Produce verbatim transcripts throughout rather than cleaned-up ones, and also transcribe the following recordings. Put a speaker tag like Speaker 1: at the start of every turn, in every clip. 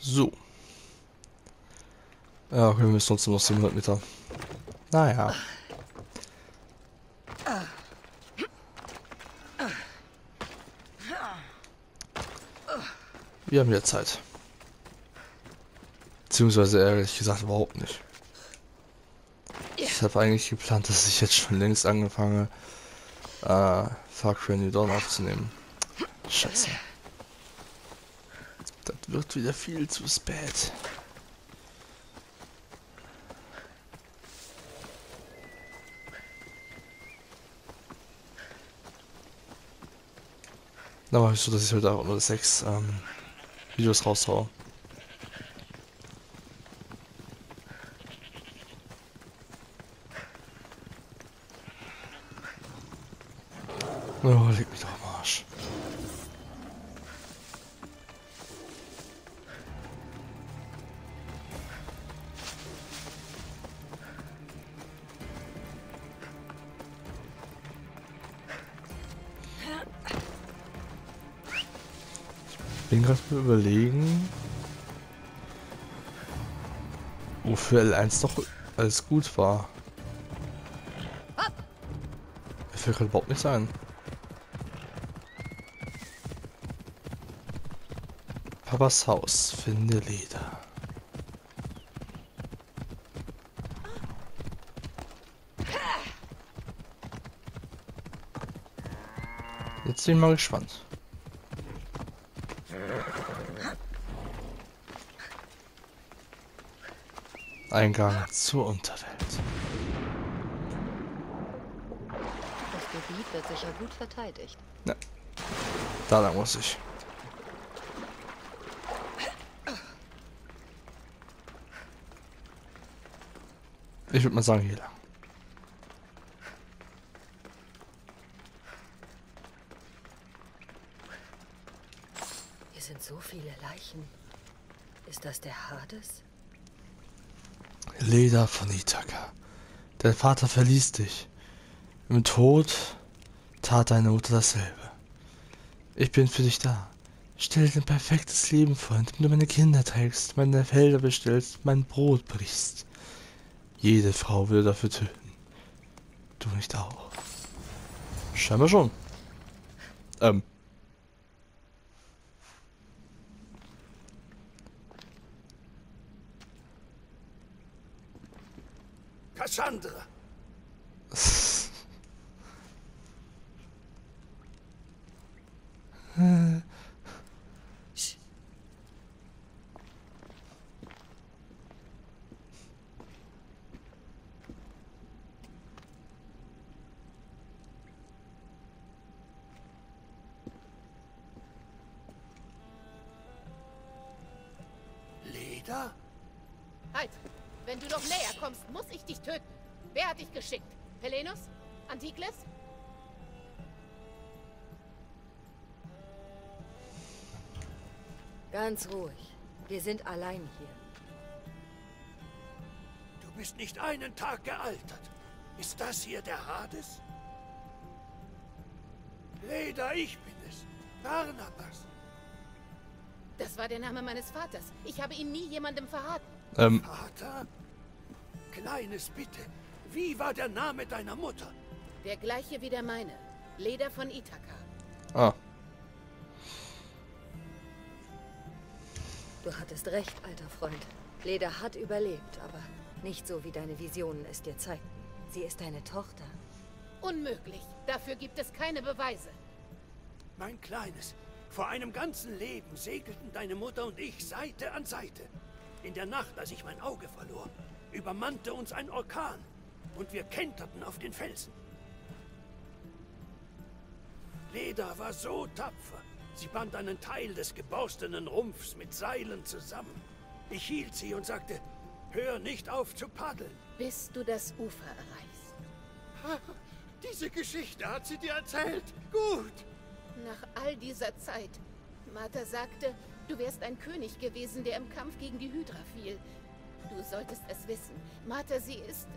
Speaker 1: So. Ja, okay, wir müssen trotzdem noch siebenhundert Meter. Naja. Wir haben ja Zeit. Beziehungsweise ehrlich gesagt überhaupt nicht. Ich habe eigentlich geplant, dass ich jetzt schon längst angefangen äh, Far Cry New Dawn aufzunehmen. Scheiße. Das wird wieder viel zu spät. Dann mache ich so, dass ich heute auch nur sechs ähm, Videos raushaue. Oh, leg mich doch am Arsch. Ich bin gerade mal überlegen, wofür L eins doch alles gut war. Mir fällt gerade überhaupt nichts ein. Papas Haus, finde Leder. Jetzt bin ich mal gespannt. Eingang zur Unterwelt.
Speaker 2: Das Gebiet wird sicher gut verteidigt.
Speaker 1: Ja, da lang muss ich. Ich würde mal sagen, hier lang.
Speaker 2: Hier sind so viele Leichen. Ist das der Hades?
Speaker 1: Leda von Ithaka. Dein Vater verließ dich. Im Tod tat deine Mutter dasselbe. Ich bin für dich da. Stell dir ein perfektes Leben vor, indem du meine Kinder trägst, meine Felder bestellst, mein Brot brichst. Jede Frau würde dafür töten. Du nicht auch. Scheinbar schon. Ähm.
Speaker 3: Cassandra! Leda?
Speaker 4: Halt! Wenn du noch näher kommst, muss ich dich töten. Wer hat dich geschickt? Helenus? Antikles?
Speaker 2: Ganz ruhig. Wir sind allein hier.
Speaker 3: Du bist nicht einen Tag gealtert. Ist das hier der Hades? Leda, ich bin es. Barnabas.
Speaker 4: Das war der Name meines Vaters. Ich habe ihn nie jemandem verraten.
Speaker 1: Ähm.
Speaker 3: Vater? Kleines Bitte. Wie war der Name deiner Mutter?
Speaker 4: Der gleiche wie der meine. Leda von Ithaka.
Speaker 1: Ah.
Speaker 2: Du hattest recht, alter Freund. Leda hat überlebt, aber nicht so, wie deine Visionen es dir zeigten. Sie ist deine Tochter.
Speaker 4: Unmöglich. Dafür gibt es keine Beweise.
Speaker 3: Mein Kleines, vor einem ganzen Leben segelten deine Mutter und ich Seite an Seite. In der Nacht, als ich mein Auge verlor, übermannte uns ein Orkan und wir kenterten auf den Felsen. Leda war so tapfer. Sie band einen Teil des geborstenen Rumpfs mit Seilen zusammen. Ich hielt sie und sagte, hör nicht auf zu paddeln.
Speaker 4: Bis du das Ufer erreichst.
Speaker 3: Diese Geschichte hat sie dir erzählt. Gut.
Speaker 4: Nach all dieser Zeit. Martha sagte, du wärst ein König gewesen, der im Kampf gegen die Hydra fiel. Du solltest es wissen. Martha, sie ist...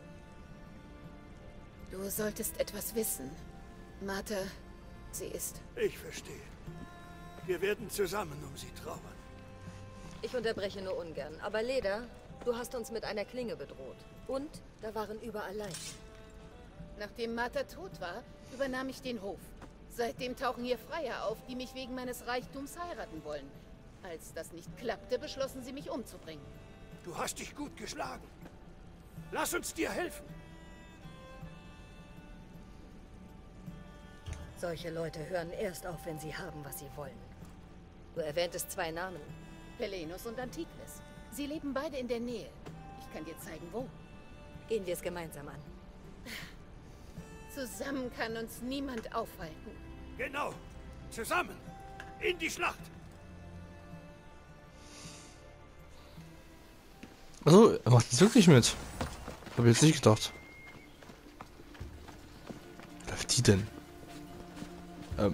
Speaker 4: Du solltest etwas wissen. Martha, sie ist...
Speaker 3: Ich verstehe. Wir werden zusammen um sie trauern.
Speaker 2: Ich unterbreche nur ungern. Aber Leda, du hast uns mit einer Klinge bedroht. Und da waren überall Leichen.
Speaker 4: Nachdem Martha tot war, übernahm ich den Hof. Seitdem tauchen hier Freier auf, die mich wegen meines Reichtums heiraten wollen. Als das nicht klappte, beschlossen sie, mich umzubringen.
Speaker 3: Du hast dich gut geschlagen. Lass uns dir helfen.
Speaker 2: Solche Leute hören erst auf, wenn sie haben, was sie wollen. Du erwähntest zwei Namen.
Speaker 4: Pelenus und Antikles. Sie leben beide in der Nähe. Ich kann dir zeigen, wo.
Speaker 2: Gehen wir es gemeinsam an.
Speaker 4: Zusammen kann uns niemand aufhalten.
Speaker 3: Genau. Zusammen. In die Schlacht.
Speaker 1: Also, er macht jetzt wirklich mit. Hab ich jetzt nicht gedacht. Wer läuft die denn? Ähm.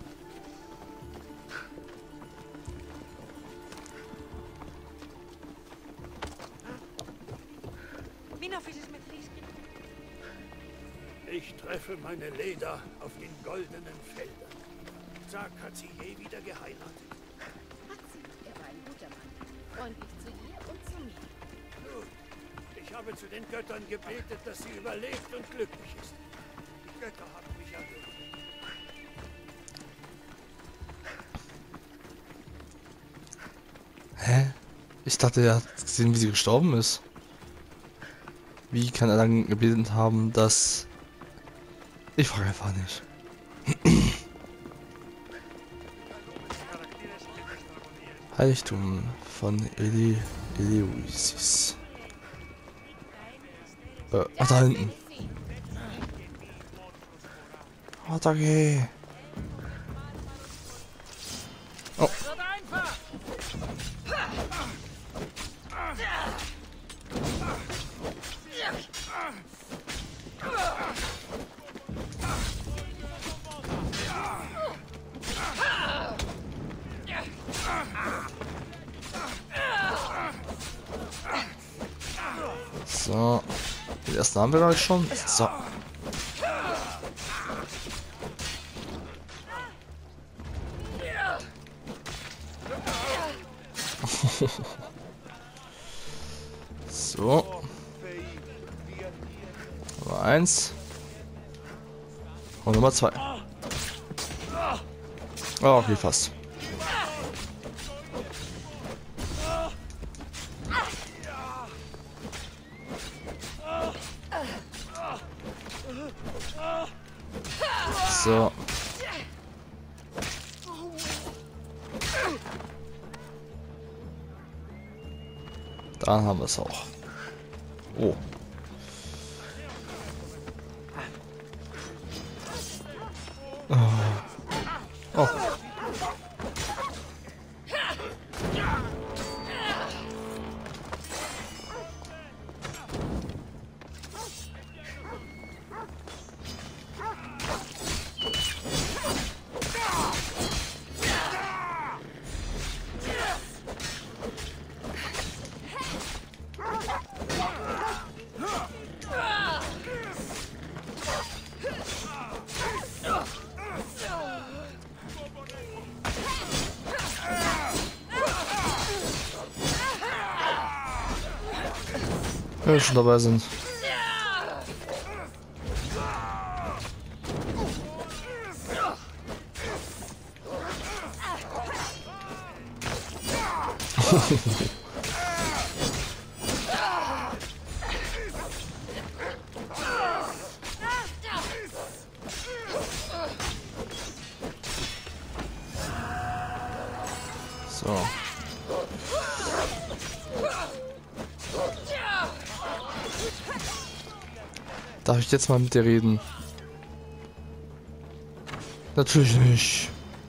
Speaker 3: Ich treffe meine Leda auf den goldenen Feldern. Zack hat sie je wieder geheiratet.
Speaker 4: Hat sie. Er war ein guter Mann. Freundlich zu ihr und zu mir.
Speaker 3: Nun, ich habe zu den Göttern gebetet, dass sie überlebt und glücklich ist. Die Götter haben mich erhört.
Speaker 1: Hä? Ich dachte, er hat gesehen, wie sie gestorben ist. Wie kann er dann gebetet haben, dass... Ich frage einfach nicht. Heiligtum von Eli... Eleusis. Äh, ach, da hinten. Oh, danke. Oh. So. Den ersten haben wir gleich schon. So. So. Nummer eins. Und Nummer zwei. Oh, okay, fast. So. Dann haben wir es auch. Oh. Oh. Wenn wir schon dabei sind. So. Darf ich jetzt mal mit dir reden? Natürlich nicht.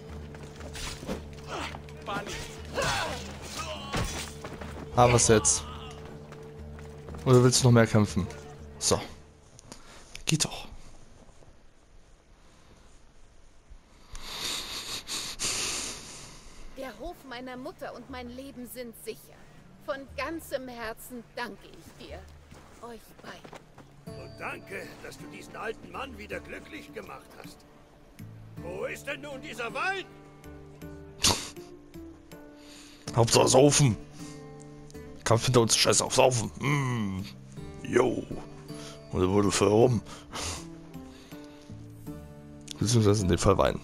Speaker 1: Aber was jetzt? Oder willst du noch mehr kämpfen? So. Geht doch.
Speaker 4: Der Hof meiner Mutter und mein Leben sind sicher. Von ganzem Herzen danke ich dir. Euch beiden.
Speaker 3: Und danke, dass du diesen alten Mann wieder glücklich gemacht hast. Wo ist denn nun dieser Wein?
Speaker 1: Hauptsache saufen. Kampf hinter uns, scheiß auf saufen. Mm. Jo. Und er wurde für rum. Beziehungsweise in dem Fall Wein.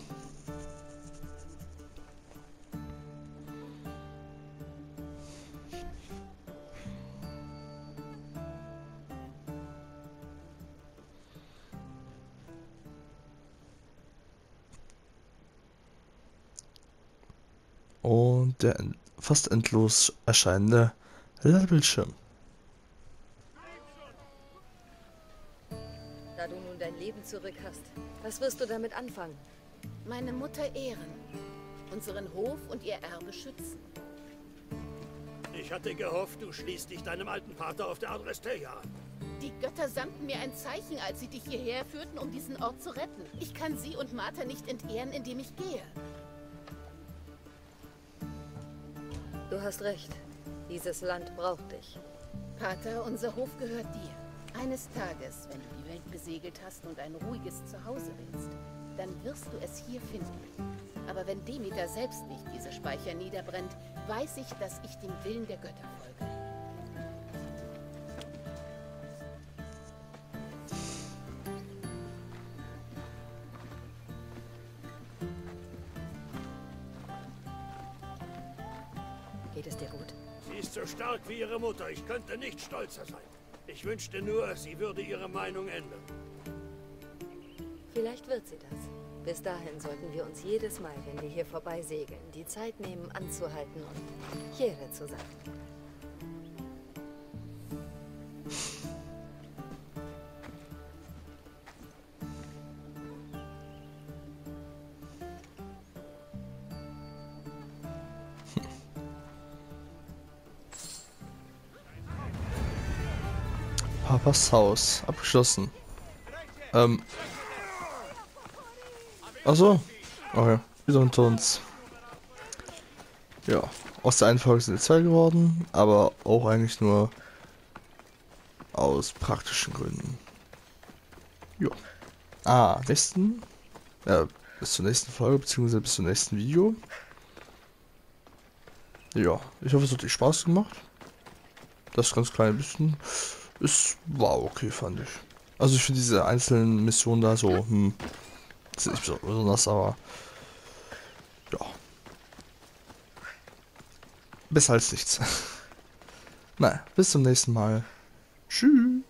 Speaker 1: Und der fast endlos erscheinende Ladebildschirm.
Speaker 2: Da du nun dein Leben zurück hast, was wirst du damit anfangen?
Speaker 4: Meine Mutter ehren, unseren Hof und ihr Erbe schützen.
Speaker 3: Ich hatte gehofft, du schließt dich deinem alten Pater auf der Adresteia an.
Speaker 4: Die Götter sandten mir ein Zeichen, als sie dich hierher führten, um diesen Ort zu retten. Ich kann sie und Martha nicht entehren, indem ich gehe.
Speaker 2: Du hast recht. Dieses Land braucht dich.
Speaker 4: Pater, unser Hof gehört dir. Eines Tages, wenn du die Welt besegelt hast und ein ruhiges Zuhause willst, dann wirst du es hier finden. Aber wenn Demeter selbst nicht diese Speicher niederbrennt, weiß ich, dass ich dem Willen der Götter folge.
Speaker 2: Geht es dir gut?
Speaker 3: Sie ist so stark wie ihre Mutter. Ich könnte nicht stolzer sein. Ich wünschte nur, sie würde ihre Meinung ändern.
Speaker 2: Vielleicht wird sie das. Bis dahin sollten wir uns jedes Mal, wenn wir hier vorbeisegeln, die Zeit nehmen, anzuhalten und Chere zu sagen.
Speaker 1: Papas Haus. Abgeschlossen. Ähm. Achso. Okay. Wieder unter uns. Ja. Aus der einen Folge sind zwei geworden, aber auch eigentlich nur aus praktischen Gründen. Ja. Ah, nächsten. Ja, bis zur nächsten Folge, beziehungsweise bis zum nächsten Video. Ja, ich hoffe, es hat euch Spaß gemacht. Das ganz kleine bisschen. Es war okay, fand ich. Also ich finde diese einzelnen Missionen da so, hm, das ist nicht so besonders, aber ja. Besser als nichts. Naja, bis zum nächsten Mal. Tschüss.